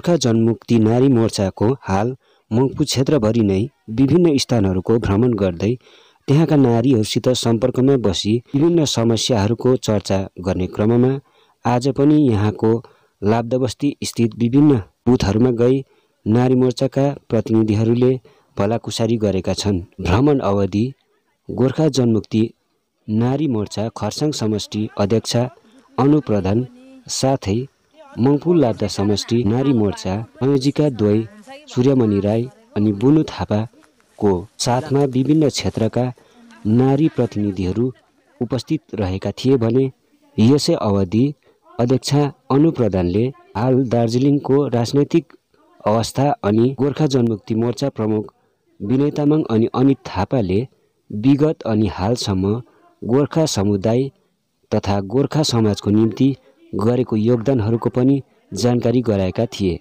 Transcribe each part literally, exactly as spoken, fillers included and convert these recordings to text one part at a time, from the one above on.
गोर्खा जनमुक्ति नारी मोर्चाको हाल मङ्पू क्षेत्रभरि नै विभिन्न स्थानहरूको भ्रमण गर्दै त्यहाँका नारीहरूसित सम्पर्कमा बसी विभिन्न समस्याहरूको चर्चा गर्ने क्रममा आज पनि यहाँको लाब्दाबस्ती स्थित विभिन्न बुथहरूमा गई नारी मोर्चाका प्रतिनिधिहरूले भलाकुसारी गरेका छन्। भ्रमण अवधि गोर्खा जनमुक्ति नारी मोर्चा खर्साङ समष्टि अध्यक्ष अनु प्रधान साथै मङ्पू लाब्दा समष्टि नारी मोर्चा संयोजिका द्वै सूर्यमणि राई अनि बुनु थापाको साथमा विभिन्न क्षेत्रका नारी प्रतिनिधिहरू उपस्थित रहेका थिए भने यसै अवधि अध्यक्ष अनु प्रधानले हाल दार्जिलिङको राजनैतिक अवस्था अनि गोर्खा जनमुक्ति मोर्चा प्रमुख विनय तामाङ अनि अनित थापाले विगत अनि हालसम्म गोर्खा समुदाय तथा गोर्खा समाजको निम्ति गरेको योगदानहरूको पनि जानकारी गराएका थिए।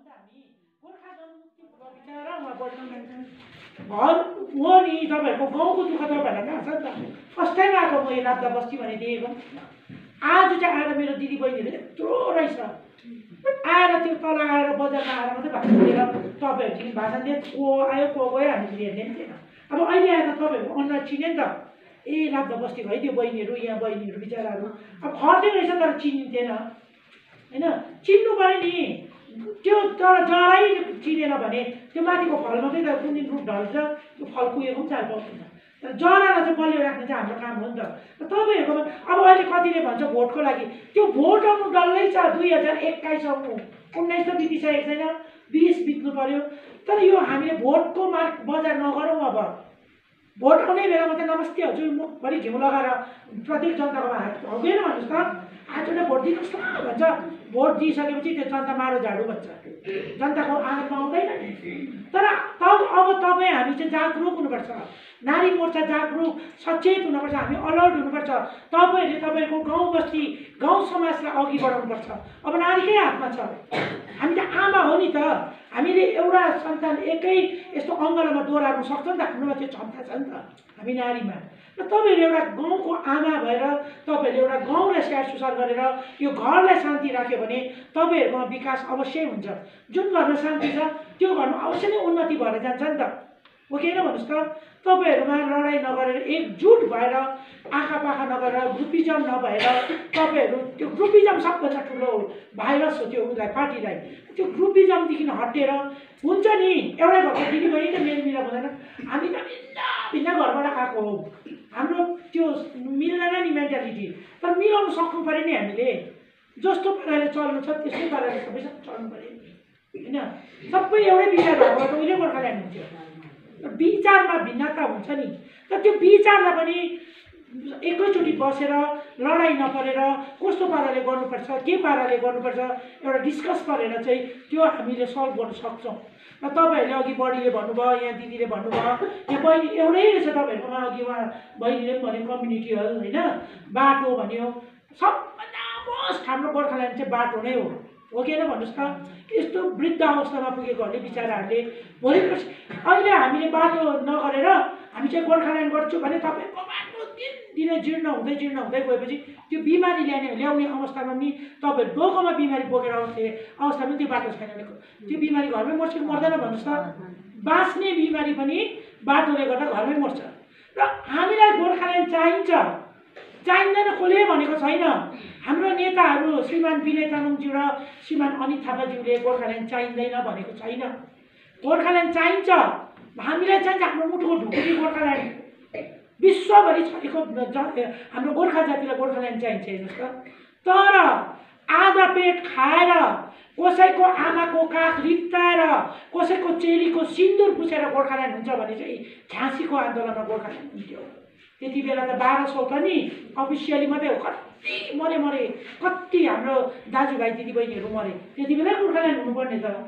आज चाहिँ आएर मेरो दिदी बहिनीले यत्रो रहेछ आएर त्यो तल आएर बजारमा आएर मात्रै भाषण दिएर तपाईँहरूदेखि भाषण दिए को आयो को गयो हामीले हेर्ने पनि थिएन। अब अहिले आएर तपाईँहरूको अनुहार चिने नि त, ए लाब्दा बस्तीको है त्यो बहिनीहरू यहाँ बहिनीहरू बिचराहरू अब खर्दै रहेछ तर चिनिँदैन होइन। चिन्नु पऱ्यो नि त्यो तर जरै चिनेन भने त्यो माथिको फल मात्रै त कुन दिन रुख ढल्छ त्यो फल कुहेको पनि चाल पाउँदैन। तर जरालाई चाहिँ बलियो राख्ने चाहिँ हाम्रो काम हो नि त। तपाईँहरूको अब अहिले कतिले भन्छ भोटको लागि, त्यो भोट आउनु डल्लै छ दुई हजार एक्काइस आउनु उन्नाइस त बितिसकेको छैन, बिस बित्नु पर्यो। तर यो हामीले भोटको मार्क बजार नगरौँ। अब भोट आउने बेलामा त नमस्ते हजुर मुखभरि घिउ लगाएर प्रत्येक जनताकोमा हात हौगेन भन्नुहोस् त, आजले भोट दिनुहोस् न भन्छ। भोट दिइसकेपछि त्यो जनता मारो झाडु भन्छ, जनताको आँगनमा आउँदैन। तर तब अब तपाईँ हामी चाहिँ जागरुक हुनुपर्छ, नारी मोर्चा जागरुक सचेत हुनुपर्छ, हामी अलर्ट हुनुपर्छ। तपाईँहरूले तपाईँको गाउँ बस्ती गाउँ समाजलाई अघि बढाउनुपर्छ। अब नारीकै हातमा छ, हामी त आमा हो नि त, हामीले एउटा सन्तान एकै यस्तो अङ्गलामा दोहोऱ्याउनु सक्छौँ नि त, हाम्रोमा त्यो क्षमता छ नि त हामी नारीमा। र तपाईँहरू एउटा गाउँको आमा भएर तपाईँहरूले एउटा गाउँलाई स्याहार सुसार गरेर यो घरलाई शान्ति राख्यो भने तपाईँहरूकोमा विकास अवश्य हुन्छ। जुन घरमा शान्ति छ त्यो घरमा अवश्य नै उन्नति भएर जान्छ नि त, हो कि होइन भन्नुहोस् त। तपाईँहरूमा लडाइँ नगरेर एकजुट भएर आँखा पाखा नगरेर ग्रुपिजम नभएर तपाईँहरू त्यो ग्रुपिजम सबभन्दा ठुलो भाइरस हो त्यो उसलाई पार्टीलाई। त्यो ग्रुपिजमदेखि हटेर हुन्छ नि एउटै घरको दिदी बहिनी मेलमिलाप हुँदैन, हामी त भिन्न भिन्न घरबाट आएको हो, हाम्रो त्यो मिल्दैन नि मेन्टालिटी। तर मिलाउनु सक्नु पऱ्यो नि, हामीले जस्तो पाराले चल्नु छ त्यस्तै पाराले सबैसँग चल्नु पऱ्यो होइन। सबै एउटै विचार भएको त उहिले गोर्खाल्यान्ड हुन्थ्यो। विचारमा भिन्नता हुन्छ नि, तर त्यो विचारलाई पनि एकैचोटि बसेर लडाइँ नपरेर कस्तो पाराले गर्नुपर्छ के पाराले गर्नुपर्छ एउटा डिस्कस गरेर चाहिँ त्यो हामीले सल्भ गर्न सक्छौँ। र तपाईँहरूले अघि बडीले भन्नुभयो, यहाँ दिदीले भन्नुभयो, यहाँ बहिनी एउटै रहेछ तपाईँहरूकोमा, अघि उहाँ बहिनीले पनि भन्यो कम्युनिटी हल होइन, बाटो भन्यो। सबभन्दा मोस्ट हाम्रो गोर्खाल्यान्ड चाहिँ बाटो नै हो, हो कि होइन भन्नुहोस् त। यस्तो वृद्ध अवस्थामा पुगेकोहरूले बिचराहरूले भोलि अहिले हामीले बाटो नगरेर हामी चाहिँ गोर्खाल्यान्ड गर्छु भने तपाईँको बाटो दिनदिनै जीर्ण हुँदै जीर्ण हुँदै गएपछि त्यो बिमारी ल्याउने ल्याउने अवस्थामा नि तपाईँहरू डोकोमा बिमारी बोकेर आउँथे अवस्थामा पनि त्यो बाटो छैन भनेको त्यो बिमारी घरमै मर्छ कि मर्दैन भन्नुहोस् त। बाँच्ने बिमारी पनि बाटोले गर्दा घरमै मर्छ। र हामीलाई गोर्खाल्यान्ड चाहिन्छ चाहिँदैन कसले भनेको छैन। हाम्रो नेताहरू श्रीमान विनय तामाङज्यू र श्रीमान अनित थापाज्यूले गोर्खाल्यान्ड चाहिँदैन भनेको छैन, गोर्खाल्यान्ड चाहिन्छ। हामीलाई चाहिन्छ हाम्रो मुटुको ढुकुटी गोर्खाल्यान्ड, विश्वभरि छरेको हाम्रो गोर्खा जातिलाई गोर्खाल्यान्ड चाहिन्छ हेर्नुहोस् त। तर आधा पेट खाएर कसैको आमाको काख रित्ताएर कसैको चेलीको सिन्दुर पुछेर गोर्खाल्यान्ड हुन्छ भने चाहिँ झाँसीको आन्दोलनमा गोर्खाल्यान्ड हुन्थ्यो। त्यति बेला त बाह्र सौ त नि अफिसियली मात्रै हो, कति मरे मरे कति हाम्रो दाजुभाइ दिदीबहिनीहरू मरे, त्यति बेला गोर्खाल्यान्ड हुनुपर्ने त।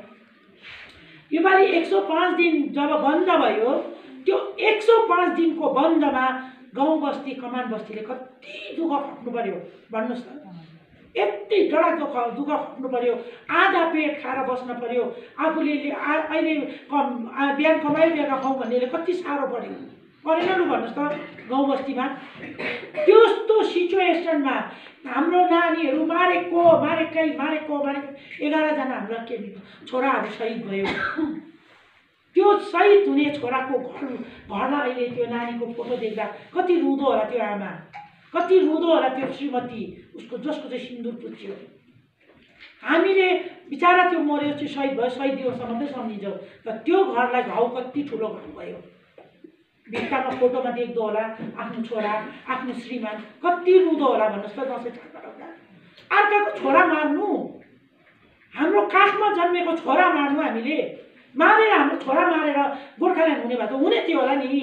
योपालि एक सौ पाँच दिन जब बन्द भयो त्यो एक सौ पाँच दिनको बन्दमा गाउँ बस्ती कमान बस्तीले कति दुःख खट्नु पर्यो भन्नुहोस् त। यति डरलाग्दो दुःख खट्नु पर्यो, आधा पेट खाएर बस्न पर्यो, आफूले अहिले कम बिहान कमायो बिहान खाउँ भन्नेले कति साह्रो पर्यो। गरेन लु भन्नुहोस् त गाउँ बस्तीमा। त्यस्तो सिचुएसनमा हाम्रो नानीहरू मारेको मारेकै मारेको मारेको एघारजना हाम्रो के छोराहरू शहीद भयो। त्यो शहीद हुने छोराको घर घरलाई अहिले त्यो नानीको फोटो देख्दा कति रुँदो होला त्यो आमा, कति रुँदो होला त्यो श्रीमती, उसको जसको चाहिँ सिन्दुर पुज्यो। हामीले बिचारा त्यो मर्यो चाहिँ शहीद भयो, शहीद दिवस मात्रै सम्झिन्छौँ, तर त्यो घरलाई घाउ कति ठुलो घाउ भयो। भित्तामा फोटोमा देख्दो होला आफ्नो छोरा आफ्नो श्रीमान, कति रुँदो होला भन्नुहोस् त दसैँ चाड मनाउँदा। अर्काको छोरा मार्नु, हाम्रो काखमा जन्मेको छोरा मार्नु, हामीले मारेर हाम्रो छोरा मारेर गोर्खाल्यान्ड हुने भए त हुने थियो होला नि,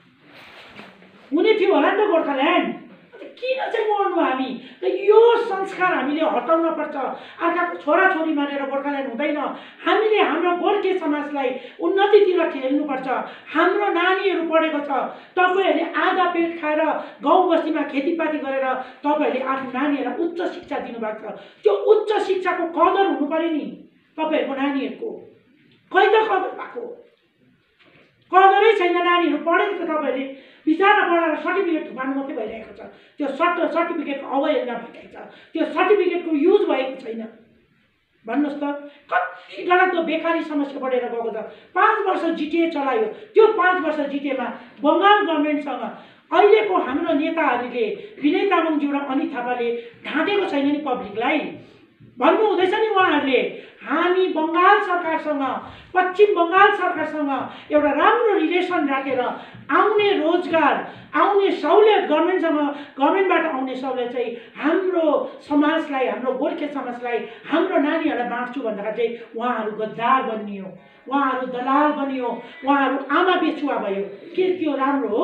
हुने थियो होला नि त गोर्खाल्यान्ड। किन चाहिँ मर्नु हामी? र यो संस्कार हामीले हटाउन पर्छ। अर्काको छोराछोरी मारेर गोर्खाल्यान्ड हुँदैन। हामीले हाम्रो गोर्खे समाजलाई उन्नतितिर ठेल्नुपर्छ। हाम्रो नानीहरू पढेको छ, तपाईँहरूले आधा पेट खाएर गाउँ बस्तीमा खेतीपाती गरेर तपाईँहरूले आफ्नो नानीहरूलाई उच्च शिक्षा दिनुभएको छ। त्यो उच्च शिक्षाको कदर हुनु पर्यो नि तपाईँहरूको नानीहरूको। खै त कदर भएको? कदरै छैन। नानीहरू पढेको छ, तपाईँहरूले बिचारा पढाएर सर्टिफिकेट थुपार्नु मात्रै भइरहेको छ। त्यो सर्ट सर्टिफिकेटको अवहेलना भइरहेको छ, त्यो सर्टिफिकेटको युज भएको छैन। भन्नुहोस् त कति डरलाग्दो बेकारी समस्या बढेर गएको छ। पाँच वर्ष जिटिए चलायो, त्यो पाँच वर्ष जिटिएमा बङ्गाल गभर्मेन्टसँग अहिलेको हाम्रो नेताहरूले विनय तामाङज्यू र अनित थापाले ढाँटेको छैन नि पब्लिकलाई। भन्नु हुँदैछ नि उहाँहरूले, हामी बङ्गाल सरकारसँग पश्चिम बङ्गाल सरकारसँग एउटा राम्रो रिलेसन राखेर आउने रोजगार आउने सहुलियत गभर्मेन्टसँग गभर्मेन्टबाट आउने सहुलियत चाहिँ हाम्रो समाजलाई हाम्रो गोर्खे समाजलाई हाम्रो नानीहरूलाई बाँड्छु भन्दाखेरि चाहिँ उहाँहरू गद्दार बनियो, उहाँहरू दलाल बनियो, उहाँहरू आमा बेचुवा भयो। के त्यो राम्रो हो?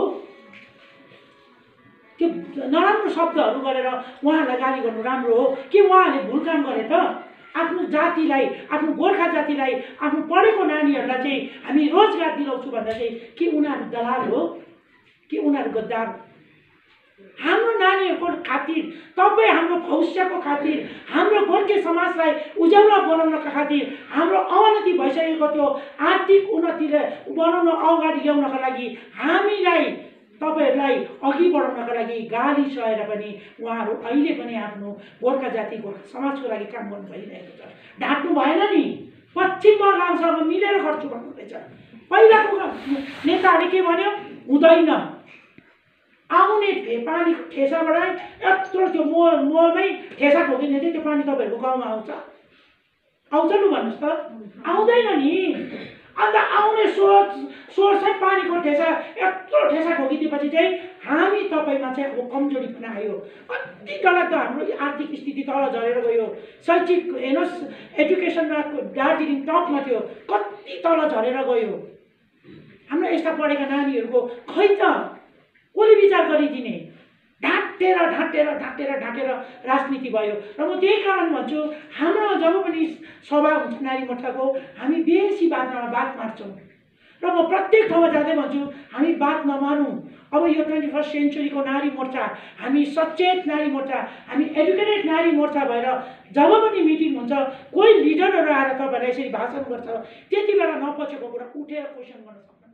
त्यो नराम्रो शब्दहरू गरेर उहाँहरूलाई गाली गर्नु राम्रो हो कि उहाँहरूले भुल काम गरे त? आफ्नो जातिलाई आफ्नो गोर्खा जातिलाई आफ्नो पढेको नानीहरूलाई चाहिँ हामी रोजगार दिलाउँछु भन्दा चाहिँ के उनीहरू दलाल हो कि उनीहरू गद्दार? हाम्रो नानीहरूको खातिर तपाईँ हाम्रो भविष्यको खातिर हाम्रो गोर्खे समाजलाई उज्याउला बनाउनका खातिर हाम्रो अवनति भइसकेको त्यो आर्थिक उन्नतिले बनाउन अगाडि ल्याउनका लागि हामीलाई तपाईहरूलाई अघि बढाउनका लागि गाली सहेर पनि उहाँहरू अहिले पनि आफ्नो गोर्खा जाति गोर्खा समाजको लागि काम गर्नु भइरहेको छ। ढाँट्नु भएन नि, पश्चिम बङ्गालसँग मिलेर गर्छु भन्नुहुँदैछ। पहिलाको नेताहरूले के भन्यो? हुँदैन, आउने पानीको ठेसाबाट यत्रो त्यो मोल मोलमै ठेसा ठोकिने चाहिँ त्यो पानी तपाईँहरूको गाउँमा आउँछ आउँछ लु भन्नुहोस् त? आउँदैन नि। अन्त आउने सोच सोर्सै पानीको ठेसा यत्रो ठेसा ठोकिदिएपछि चाहिँ हामी तपाईँमा चाहिँ अब कमजोरी पनि आयो। कति डरलाग्दो हाम्रो आर्थिक स्थिति तल झरेर गयो। शैक्षिक हेर्नुहोस् एजुकेसनमा दार्जिलिङ टपमा थियो, कति तल झरेर गयो। हाम्रो यस्ता पढेका नानीहरूको खै त कसले विचार गरिदिने? ढाँटेर ढाँटेर ढाँटेर ढाँटेर राजनीति भयो। र म त्यही कारण भन्छु, हाम्रो जब पनि सभा हुन्छ नारी मोर्चाको, हामी बेसी बातमा बात मार्छौँ र म प्रत्येक ठाउँमा जाँदै भन्छु हामी बात नमारौँ। अब यो ट्वेन्टी फर्स्ट सेन्चुरीको नारी मोर्चा, हामी सचेत नारी मोर्चा, हामी एजुकेटेड नारी मोर्चा भएर जब पनि मिटिङ हुन्छ, कोही लिडरहरू आएर तपाईँहरूलाई यसरी भाषण गर्छ, त्यति बेला नपचेको कुरा उठेर क्वेसन गर्न सक्छ।